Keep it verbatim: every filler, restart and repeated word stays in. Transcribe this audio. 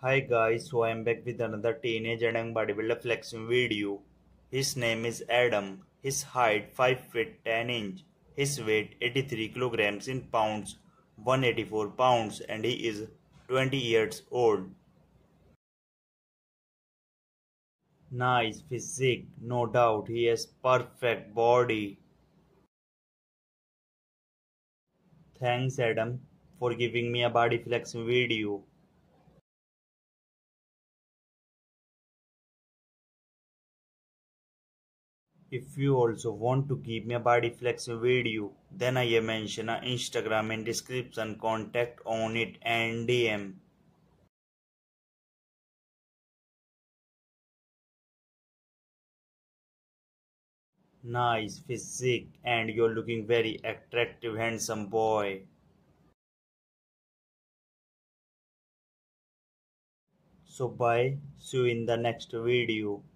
Hi guys, so I am back with another teenage and young bodybuilder flexing video. His name is Adam. His height five feet ten inch. His weight eighty-three kilograms in pounds, one hundred eighty-four pounds, and he is twenty years old. Nice physique, no doubt. He has perfect body. Thanks Adam for giving me a body flexing video. If you also want to give me a body flexing video, then I have mentioned a Instagram in description, contact on it and D M. Nice physique and you're looking very attractive handsome boy. So bye, see you in the next video.